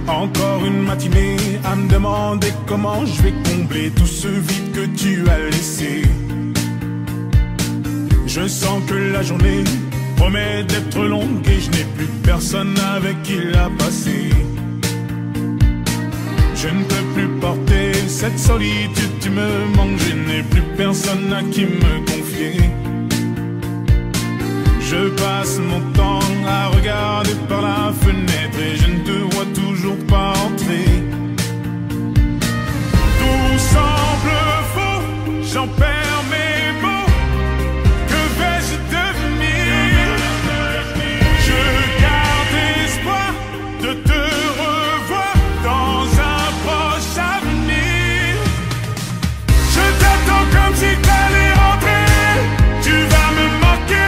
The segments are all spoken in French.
Encore une matinée à me demander comment je vais combler tout ce vide que tu as laissé. Je sens que la journée promet d'être longue et je n'ai plus personne avec qui la passer. Je ne peux plus porter cette solitude, tu me manques, je n'ai plus personne à qui me confier. Je passe mon temps à regarder par la fenêtre et je ne te vois toujours pas entrer. Tout semble faux, j'en perds mes mots. Que vais-je devenir? Je garde espoir de te revoir dans un proche avenir. Je t'attends comme si t'allais rentrer. Tu vas me manquer.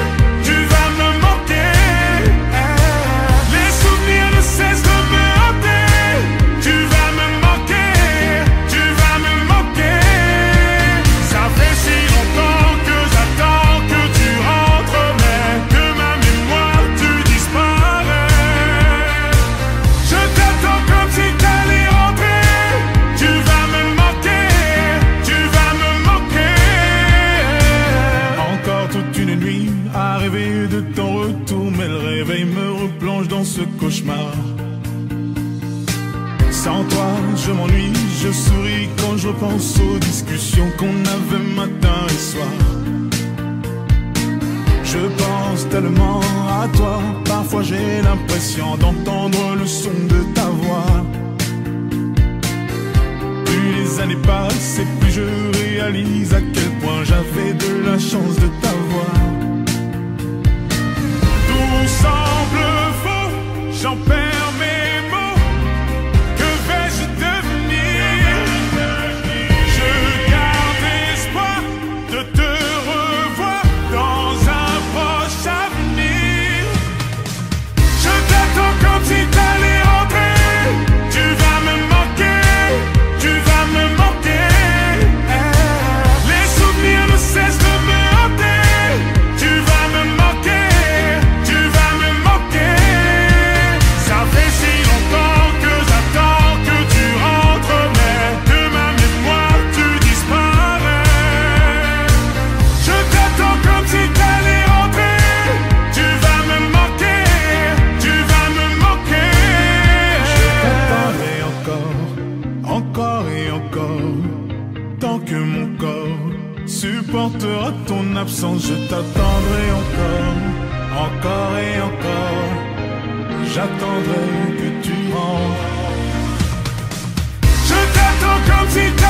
De ton retour, mais le réveil me replonge dans ce cauchemar. Sans toi, je m'ennuie, je souris quand je repense aux discussions qu'on avait matin et soir. Je pense tellement à toi, parfois j'ai l'impression d'entendre le son de ta voix. Plus les années passent et plus je réalise à quel point j'avais de la chance de t'avoir. Tout semble faux, j'en perds mes mots. Que vais-je devenir? Je garde espoir de te revoir dans un proche avenir. Je t'attends comme si t'allais rentrer. Tu vas me manquer, tu vas me manquer. Les souvenirs ne cessent de me hanter. Tu vas me manquer. Supportera ton absence, je t'attendrai encore et encore. J'attendrai que tu rentres. Je t'attends comme si